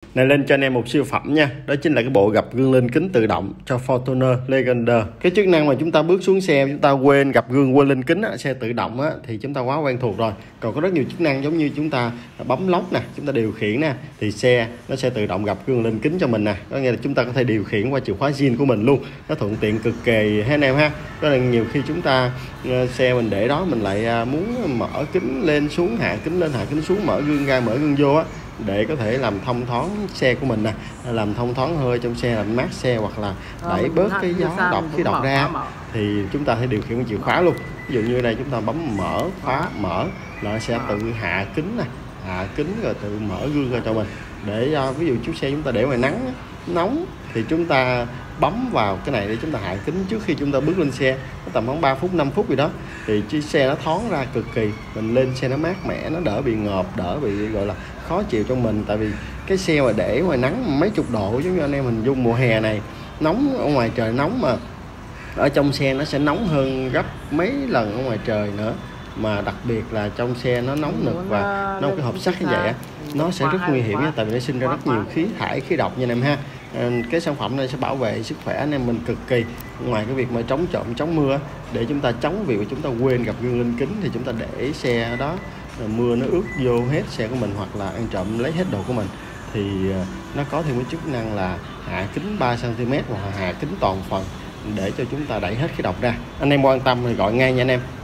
này lên cho anh em một siêu phẩm nha. Đó chính là cái bộ gập gương lên kính tự động cho Fortuner Legender. Cái chức năng mà chúng ta bước xuống xe, chúng ta quên gập gương quên lên kính á, xe tự động á, thì chúng ta quá quen thuộc rồi. Còn có rất nhiều chức năng giống như chúng ta bấm lốc nè, chúng ta điều khiển nè, thì xe nó sẽ tự động gập gương lên kính cho mình nè. Có nghĩa là chúng ta có thể điều khiển qua chìa khóa zin của mình luôn. Nó thuận tiện cực kỳ ha anh em ha. Đó là nhiều khi chúng ta xe mình để đó, mình lại muốn mở kính lên xuống, hạ kính lên hạ kính xuống, mở gương ra mở gương vô á, để có thể làm thông thoáng xe của mình nè, làm thông thoáng hơi trong xe, làm mát xe, hoặc là đẩy bớt cái gió độc khí độc ra, thì chúng ta sẽ điều khiển bằng chìa khóa luôn. Ví dụ như đây chúng ta bấm mở khóa mở, nó sẽ tự hạ kính nè, hạ kính rồi tự mở gương ra cho mình. Để ví dụ chiếc xe chúng ta để ngoài nắng nóng thì chúng ta bấm vào cái này để chúng ta hạ kính trước khi chúng ta bước lên xe, tầm khoảng 3 phút 5 phút gì đó thì chiếc xe nó thoáng ra cực kỳ, mình lên xe nó mát mẻ, nó đỡ bị ngợp, đỡ bị gọi là khó chịu trong mình. Tại vì cái xe mà để ngoài nắng mấy chục độ, giống như anh em hình dung mùa hè này nóng, ở ngoài trời nóng, mà ở trong xe nó sẽ nóng hơn gấp mấy lần ở ngoài trời nữa. Mà đặc biệt là trong xe nó nóng nực và nó cái hộp sắt như vậy á, nó sẽ rất nguy hiểm nha, tại vì nó sinh ra rất nhiều khí thải, khí độc nha anh em ha. Cái sản phẩm này sẽ bảo vệ sức khỏe anh em mình cực kỳ. Ngoài cái việc mà chống trộm, chống mưa, để chúng ta chống việc mà chúng ta quên gập gương lên kính, thì chúng ta để xe ở đó, mưa nó ướt vô hết xe của mình, hoặc là ăn trộm lấy hết đồ của mình, thì nó có thêm cái chức năng là hạ kính 3 cm hoặc hạ kính toàn phần, để cho chúng ta đẩy hết khí độc ra. Anh em quan tâm thì gọi ngay nha anh em.